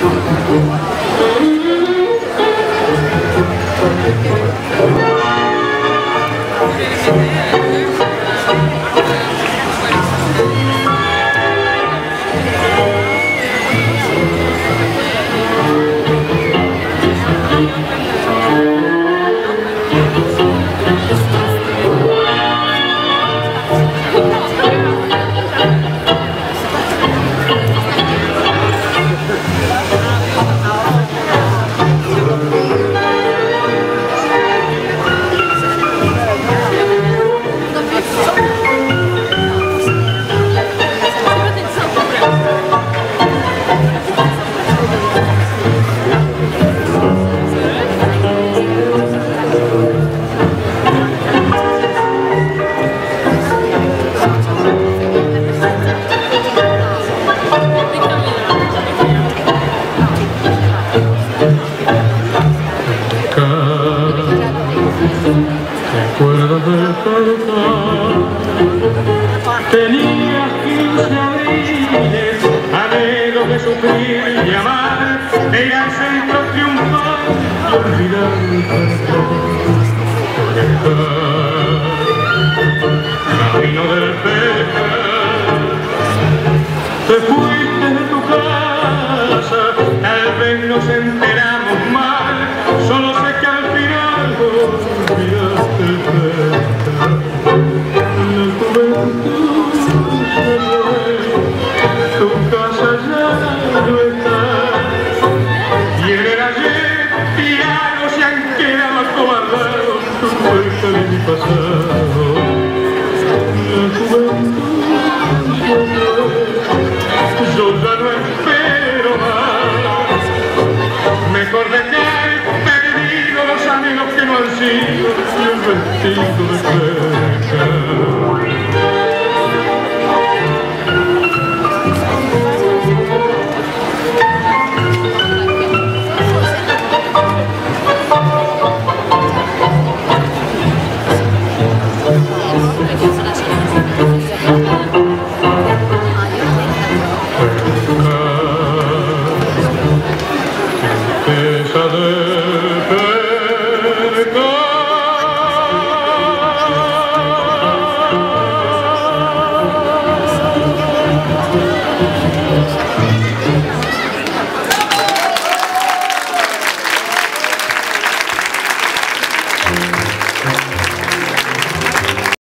Tenía 15 abriles, anhelo de sufrir y amar, de ir al centro triunfal y olvidar mi camino del pecar. Te fuiste de tu casa, tal vez nos enteramos mal, solo sé que al final olvidaste el pecar. La juventud se fue, tu casa ya no está, y en el ayer tirados se han quedado acobardados tu puerta de mi pasado. La juventud se fue, yo ya no espero más, mejor dejar perdido los amigos que no han sido y el vestido de fe.